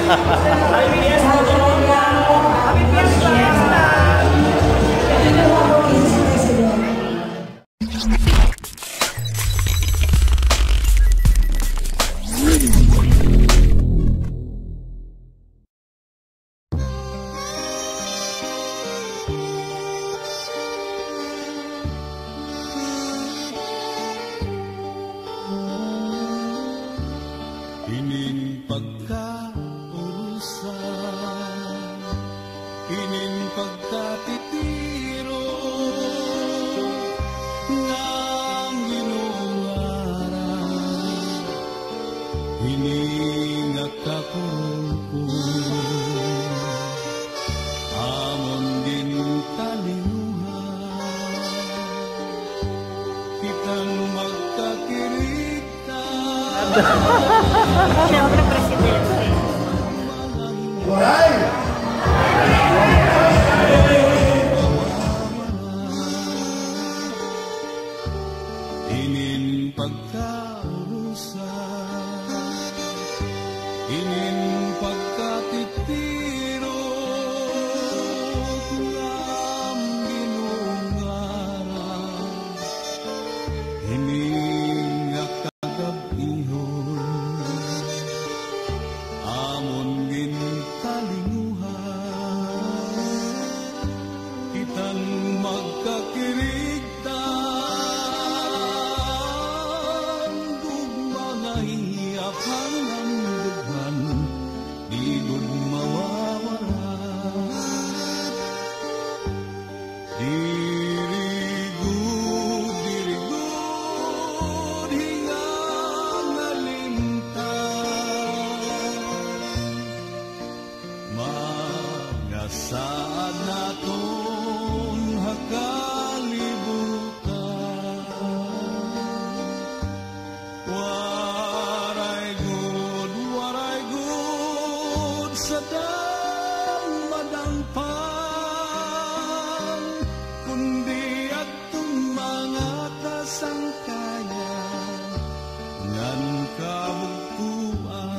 Siyempre, presidente. Inin pagkaurusan, inin pagkatitiro, ang ginungaran, inin nakagabihon, amon gintalinguhan, kitang magkakirigtan. Saan naton hakalibutan, waray good sa damadangpan, kundi atong mga kasangkayan ngan kabugtuan.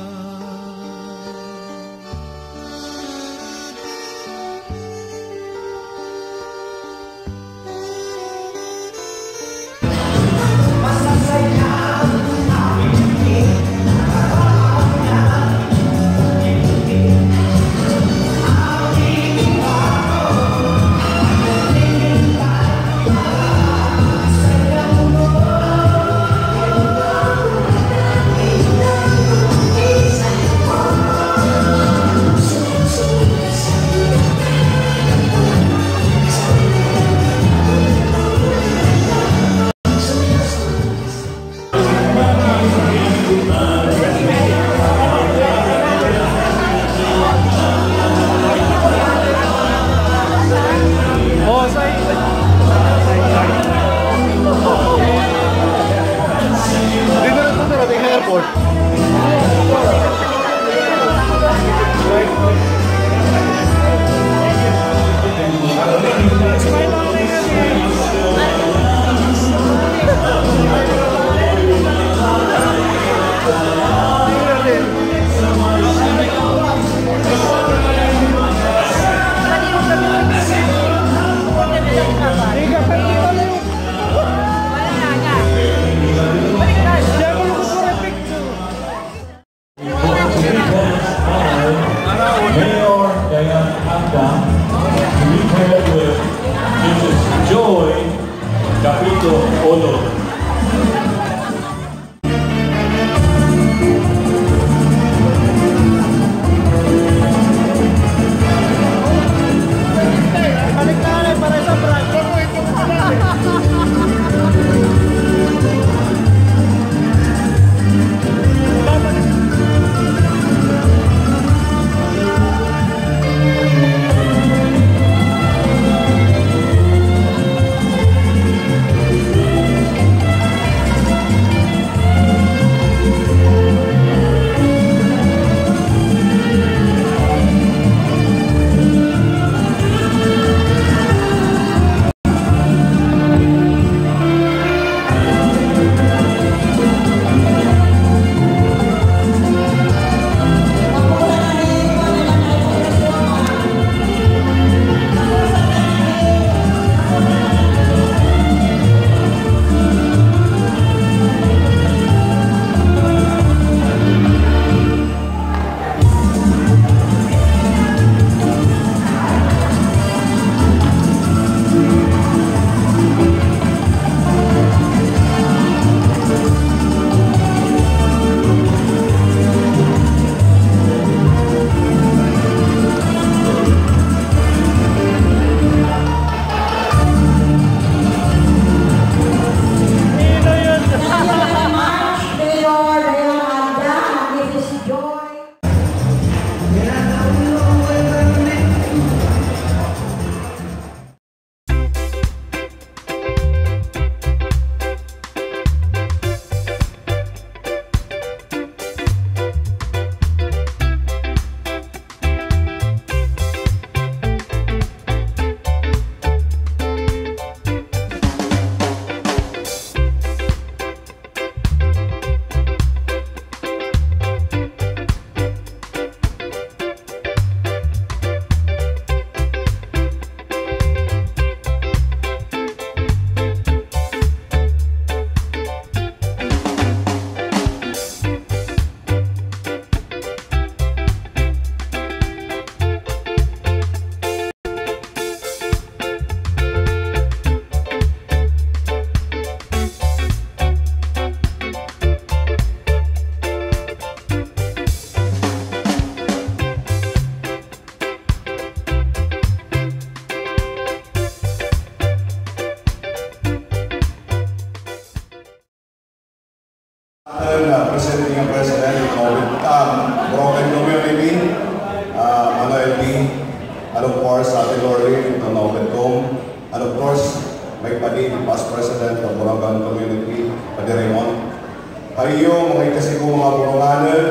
Borongan community, LB, and of course, Ate Lori ng NOBITCOMS, and of course, may Padid, past president ng Borongan community, Padid Raymond. Kayo, mga ikasiko mga Boronganan,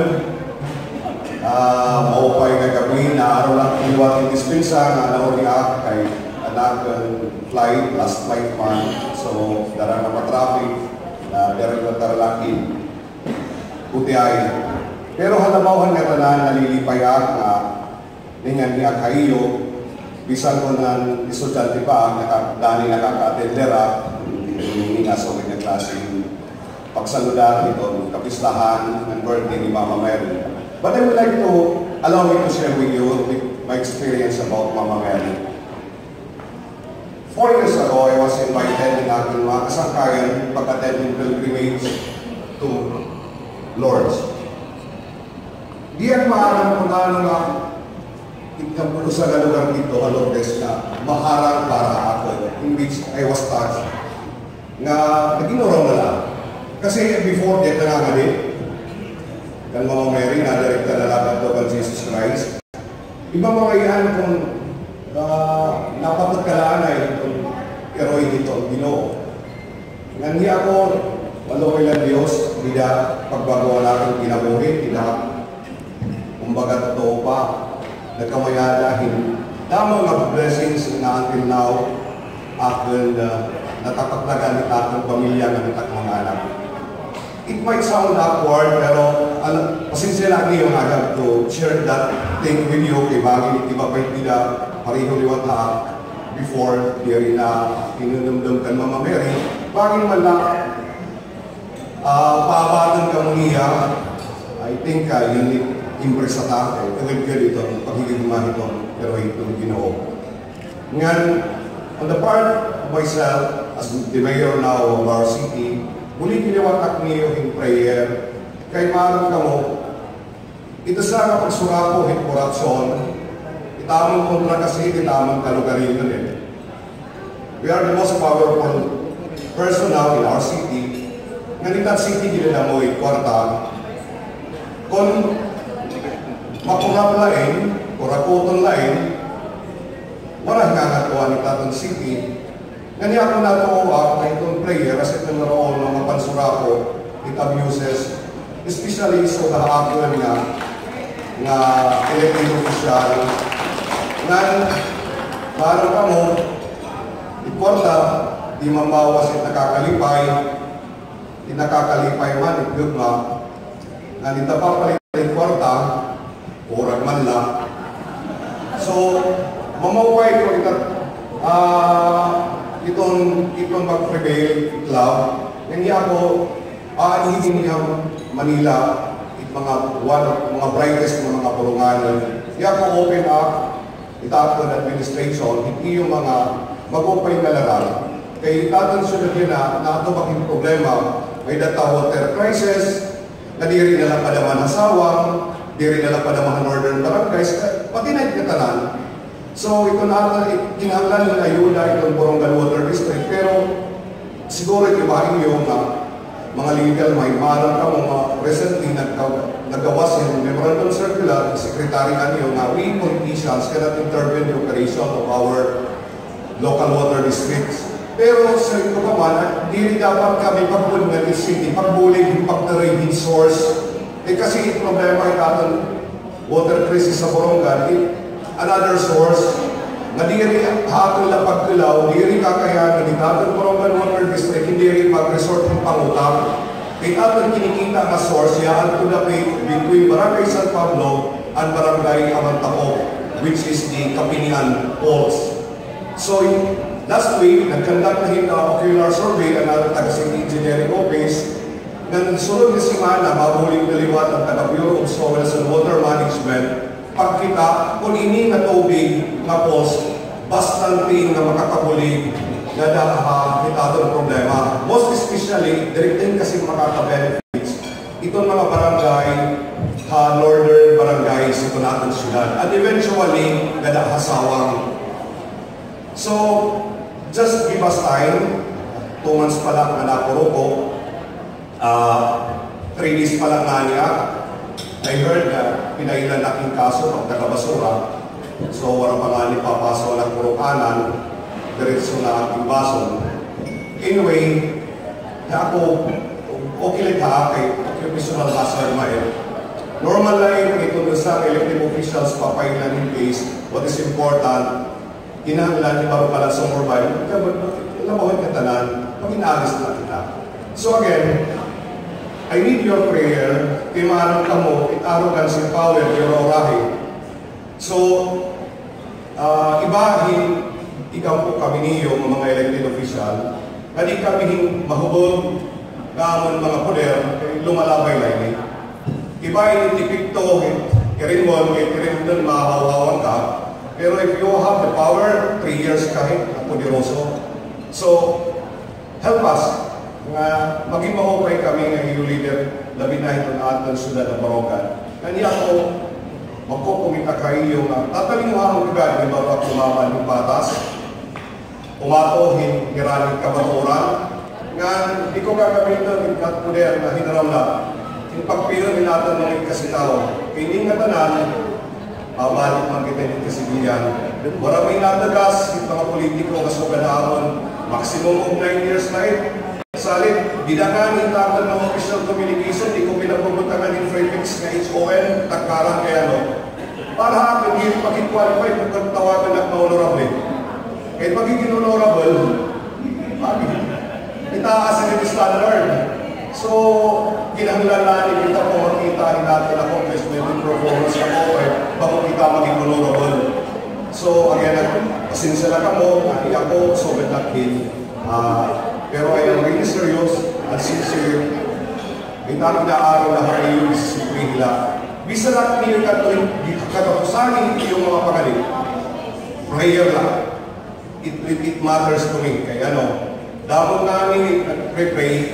maupay kay gabi na araw lang iwat yung dispinsa na nauriak kay anak flight, last flight man. So, darang na pa-traffic na pero yung taralaki, puti ay. Pero halabawhan nga tanan nalilipayak na ningan niya kayo, bisan ko ng estudyante pa, dani nakaka-attendera, hindi nga sa kanya klaseng pagsaludan ito, kapistahan ng birthday ni Mama Mary. But I would like to allow me to share with you my experience about Mama Mary. 4 years ago, I was invited in aking mga kasangkayan pag-attend pilgrimage to Lourdes. Di ang maharang ko na nga ikapulo sa lugar dito, Lourdes na maharang para ako, in which I was touched, nga nag-inuraw na lang. Kasi before that na nga din, kan Mama Mary, nadarikta na laban to kan Jesus Christ. Ibang mga iyan kung napapagkalaan ay itong heroy dito, Ginoo. Nga niya ako, walong ilang Diyos, hindi na pagbagawa natin kinabuhi, kumbaga totoo pa, nagkamayadahin. Damang mga blessings na until now, akin natapaglagan ng aking pamilya ng mga anak. It might sound awkward, pero pasensya lang niyo agad to share that thing with you kay bagay iba pa hindi na pareho liwat na before diri na inunumdum kan Mama Mary. Bagay man lang paabatan ka mo niya, I think yun impress sa tayo. Kagad ka dito, pagiging mahitong pero itong Ginoo. Ngayon, on the part of myself, as the mayor now of our city, muli kiniwatak niyo in prayer, kay marang ka mo, ito sa kapagsurako in korupsyon, itamang kontra kasi, itamang kalugarin yun eh. We are the most powerful person now in our city. Nganitan city gila na mo kwarta, kung makurap lain, kurakuton lain, walang ngangatuan ni Tatang City. Ngani ako natuwa na itong prayer kasi ito naroon ng mga pansurako, it abuses, especially sa kahapon nga elected official. Ngan, parang ka mo, ikwarta, di mambawas at nakakalipay man, itgugma, nga nitapapalit ang kwarta, urag man lang. So, mamaway ko itong mag-prevail club. Hindi ako aanhigin niya Manila, mga brightest ng mga Boronganan. Hindi ako open up, itapon administration, hindi yung mga mag-open na laran. Kaya itatang sunod yun na ito bakit problema, may data water crisis, na di rin nalang padaman hasawang, di rin nalang padaman northern barangays, pati na ikatanan. So, ito na kinahanglan ng ayuda itong Borongan Water District, pero siguro ibahin yung mga legal, may marang ka mga recently nagawas yung memorandum circular, secretary kanyo na we politicians cannot intervene in the operation of our local water districts. Pero sa ito naman, hindi dapat kami pagbulungan ng city, pagbulig yung pagdaray source. Kasi problema ay ating water crisis sa Borongan, another source, na di rin hatol na pagkilaw, di rin kakayanan ni ating Borongan Water District, hindi rin mag-resort ng pangutang. Kaya ating kinikita na source, yaan to the between Barangay San Pablo and Barangay Amantao, which is the Kapinian Falls. So, last week, nagkandak na ocular survey ang ating taga-city engineering office. Nang sunod na simana, mabuling naliwat ang taga-Bureau of Soils and Water Management, pagkita kung ini na tubig na pos, bastante na makakabulig na itadong problema. Most especially, direktin kasi makaka-benefits. Itong mga barangay, northern barangay sa natin sila. And eventually, hasawang. So, just give us time. 2 months pa lang na napuro ko. 3 days pa lang na niya. pinailan aking kaso ng taga-basura. So, walang pangalan papaso ng Boronganan, diretso na aking baso. Anyway, ako, okay lang kay occupational hazard mail. Normal lang ito sa elective officials papailan in case what is important. Kinahanglan ni baro pala sa mobile, labawan ka tanan, pag inaalis na kita. So again, I need your prayer, timarang ka mo, arrogance and power, your orahe. So, ibahin, ikaw po kami niyo, mga elected official, kadi kami mahubog, kamon mga poder, lumalabay lain. Ibahin, tipikto, kirinwon, kirinwon, mahawawan ka. Pero if you have the power, 3 years kahit poderoso. So, help us nga maging mahukay kami ng iyo leader, labi na ito na ating siyudad ng Borongan. Kanya ako, magkukumita kayo nga tatalinguhan ang kagad, di ba ba kumaman yung patas, umatohin, hiranin kabaturan, nga di ko gagamitin ng poder na hinaraw na. Yung pagpilo natin ng kasitaw, hindi nga tanan, mabalik man kita yung kasibigan. Maraming natagas, yung mga politiko na sobrang maximum of 9 years na salit, dinakanin natin ng official communication, di ko pinapubutangan yung prefix na HON, tagkarang kaya no. Para akin, hindi pag-qualify kung tawagan at ma-honorable. Kahit magiging honorable, itaas ang standard. So, kinahanglanan kita po makita natin ang accomplishment and performance na po bago kita maging honorable. So, again, pasensya na kamo, ako, sobrang lakin. Pero I am really serious and sincere. Itang inaaraw na kayo sa nila. Bisa lang niyo katapusanin yung mga pagaling. Prayer lang. It matters to me. Kaya damon namin nag-pray.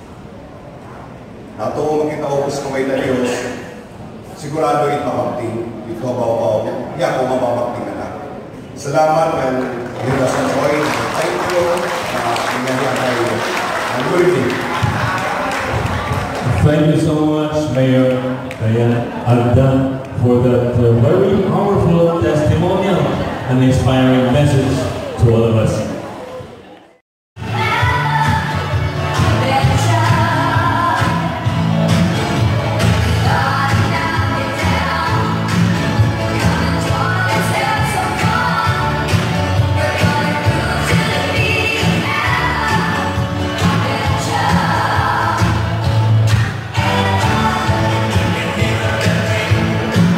Nato makita upos kamay na Diyos. Sigurado ipapakting. Ito mababaw. Hindi ako mababakting na. Salamat and give us a joy. Thank you. Thank you so much, Mayor Diane Alda, for that very powerful testimonial and inspiring message to all of us.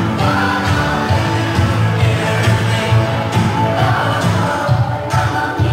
Yeah.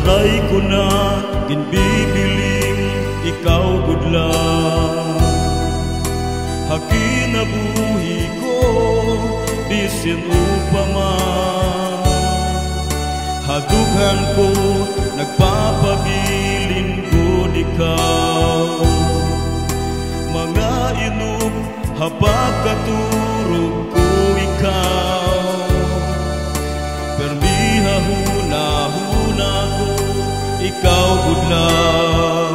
Waray ko na ginbibiling ikaw gudlang. Hakinabuhi ko bisin upaman. Hadughan ko nagpapabilin gud ikaw. Mga inup hapag katurog ko ikaw. Permiha huna ko ikaw gudlang.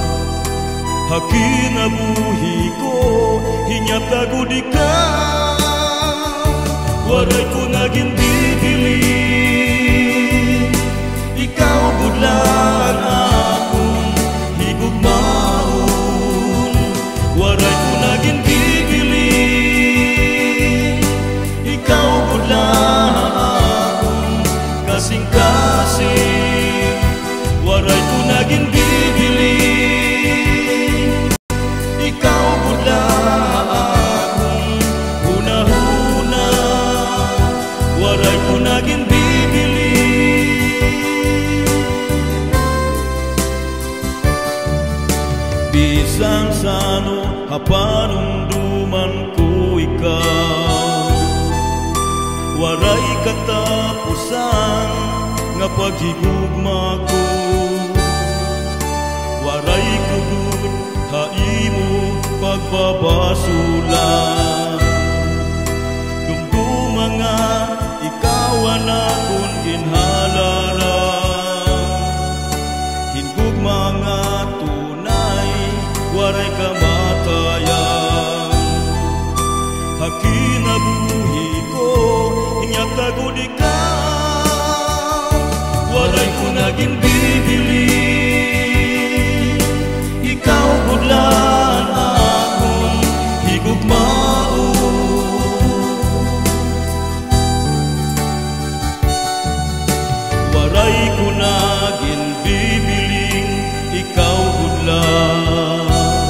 Hakinabuhi ko hinyatagud ikaw. Waray ko naging bibiling ikaw gudlang akong higugmaon. Waray ko naging bibiling ikaw gudlang akong kasing-kasing. Waray ko naging bibiling ikaw gudlang akong huna-huna. Waray ko naging bibiling. Bisan sano hapanumduman ko ikaw. Waray katapusan nga paghigugma ko. Waray kugud haimo pagbabasulan. Dumduma nga ikaw anakon ginhalalan. Hingugma nga tunay waray kamatayan. Hakinabuhi ko inyatagud ikaw. Waray ko naging bibiling ikaw gudlan akong higugmaon. Waray ko naging bibiling ikaw gudlan.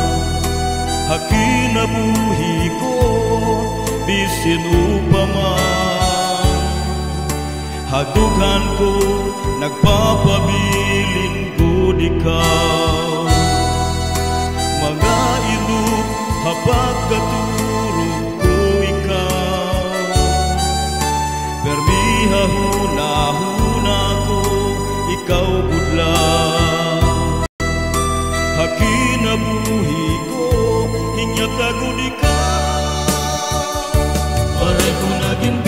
Hakinabuhi ko bisin upaman. Hadughan ko nagpapabilin gud ikaw. Mga inup hapag katurog ko ikaw. Permiha huna ko ikaw gudlang. Hakinabuhi ko hinyatagud ikaw. Waray ko naging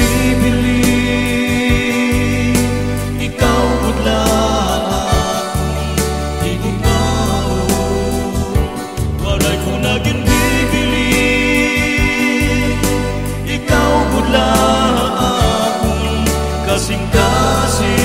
bibiling ikaw gudlang akong higugmaon. Waray ko naging bibiling ikaw gudlang akong kasing-kasing.